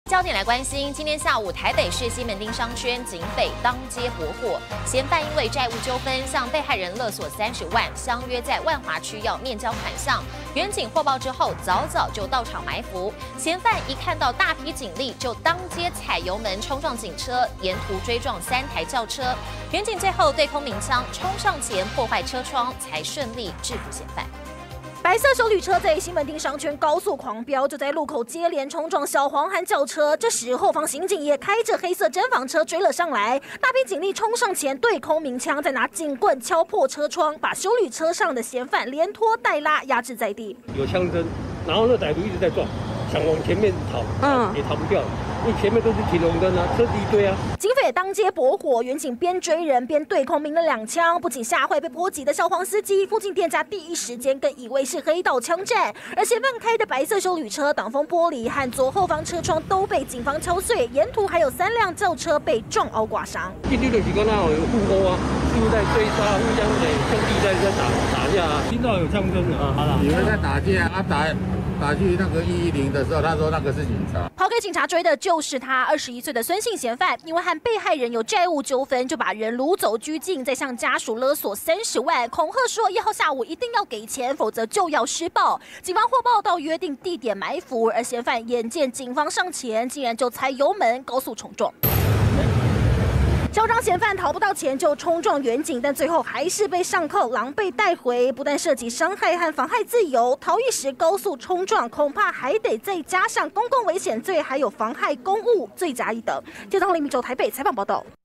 焦点来关心，今天下午台北市西门町商圈警匪当街驳获，嫌犯因为债务纠纷向被害人勒索30万，相约在万华区要面交款项。远警获报之后，早就到场埋伏。嫌犯一看到大批警力，就当街踩油门冲撞警车，沿途追撞3台轿车。远警最后对空鸣枪冲上前破坏车窗，才顺利制服嫌犯。 白色休旅车在西门町商圈高速狂飙，就在路口接连冲撞小黄和轿车。这时，后方刑警也开着黑色侦防车追了上来，大批警力冲上前对空鸣枪，再拿警棍敲破车窗，把休旅车上的嫌犯连拖带拉压制在地。 有枪声，然后那歹徒一直在撞，想往前面逃，也逃不掉。 因为前面都是停红灯啊，车子一堆啊。 警匪当街驳火，远警边追人边对空鸣了2枪，不仅吓坏被波及的小黄司机，附近店家第一时间更以为是黑道枪战。而嫌犯开的白色休旅车挡风玻璃和左后方车窗都被警方敲碎，沿途还有3辆轿车被撞凹刮伤。 进去的几个那有互殴啊，就在追杀，互相兄弟在打架啊，听到有枪声啊，好了， 以为在打架啊，打去那个110的时候，他说那个是警察。 跑给警察追的就是他21岁的孙姓嫌犯，因为和被害人有债务纠纷，就把人掳走拘禁，再向家属勒索30万，恐吓说1号下午一定要给钱，否则就要施暴。警方获报到约定地点埋伏，而嫌犯眼见警方上前，竟然就踩油门高速冲撞。 嚣张嫌犯逃不到钱就冲撞远警，但最后还是被上铐狼狈带回。不但涉及伤害和妨害自由，逃逸时高速冲撞，恐怕还得再加上公共危险罪，还有妨害公务罪加一等。记者林明洲台北采访报道。